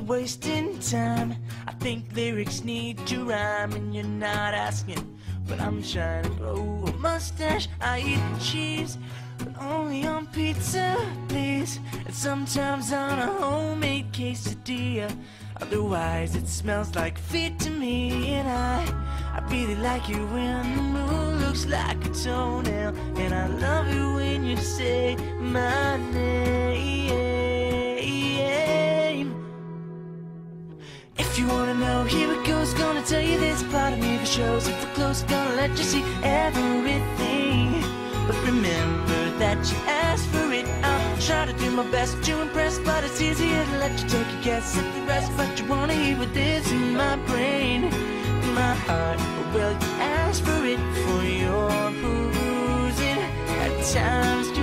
wasting time. I think lyrics need to rhyme, and you're not asking, but I'm trying to grow a mustache. I eat cheese, but only on pizza, please, and sometimes on a homemade quesadilla. Otherwise it smells like feet to me. And I really like it when the moon looks like a toenail, and I love it when you say my name. If you wanna know, here it goes. Gonna tell you this part of me for shows. If we're close, gonna let you see everything. But remember that you asked for it. I'll try to do my best to impress, but it's easier to let you take a guess at the rest. But you wanna hear what is in my brain, in my heart. Well, you asked for it for your perusing. At times